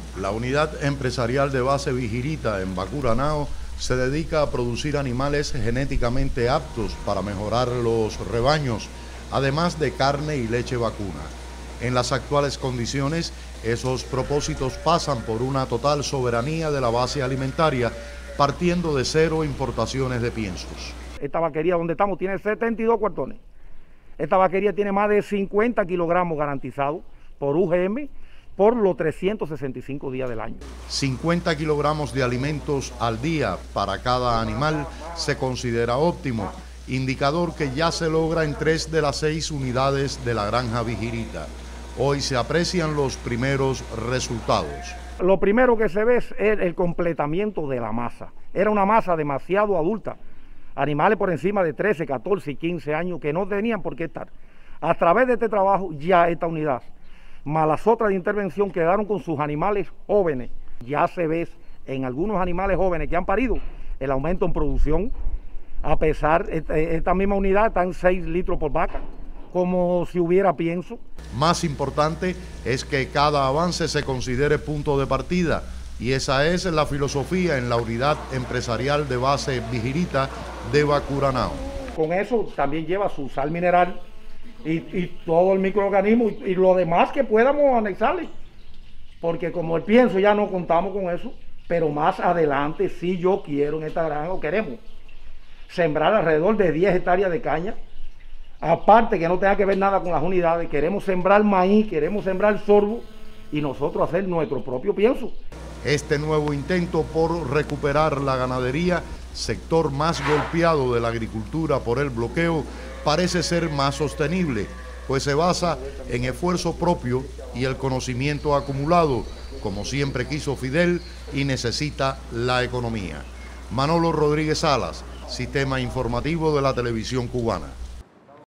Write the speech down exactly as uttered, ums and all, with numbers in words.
La unidad empresarial de base Vigirita en Bacuranao se dedica a producir animales genéticamente aptos para mejorar los rebaños, además de carne y leche vacuna. En las actuales condiciones, esos propósitos pasan por una total soberanía de la base alimentaria, partiendo de cero importaciones de piensos. Esta vaquería donde estamos tiene setenta y dos cuartones. Esta vaquería tiene más de cincuenta kilogramos garantizados por U G M por los trescientos sesenta y cinco días del año. cincuenta kilogramos de alimentos al día para cada animal se considera óptimo, indicador que ya se logra en tres de las seis unidades de la granja Vigirita. Hoy se aprecian los primeros resultados. Lo primero que se ve es el completamiento de la masa. Era una masa demasiado adulta. Animales por encima de trece, catorce y quince años que no tenían por qué estar. A través de este trabajo, ya esta unidad, más las otras de intervención, quedaron con sus animales jóvenes. Ya se ve en algunos animales jóvenes que han parido el aumento en producción. A pesar, esta misma unidad está en seis litros por vaca, como si hubiera pienso. Más importante es que cada avance se considere punto de partida, y esa es la filosofía en la unidad empresarial de base Vigirita de Bacuranao. Con eso también lleva su sal mineral y, y todo el microorganismo y, y lo demás que podamos anexarle, porque como el pienso ya no contamos con eso, pero más adelante sí yo quiero en esta granja, o queremos, sembrar alrededor de diez hectáreas de caña. Aparte que no tenga que ver nada con las unidades, queremos sembrar maíz, queremos sembrar sorgo y nosotros hacer nuestro propio pienso. Este nuevo intento por recuperar la ganadería, sector más golpeado de la agricultura por el bloqueo, parece ser más sostenible, pues se basa en esfuerzo propio y el conocimiento acumulado, como siempre quiso Fidel y necesita la economía. Manolo Rodríguez Salas, Sistema Informativo de la Televisión Cubana.